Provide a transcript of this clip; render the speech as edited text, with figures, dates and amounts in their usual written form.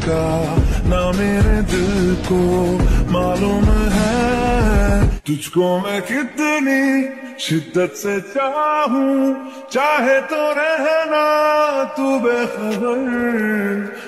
का ना मेरे दिल को मालूम है। तुझको मैं कितनी शिद्दत से चाहूं, चाहे तो रहना तू बेखबर।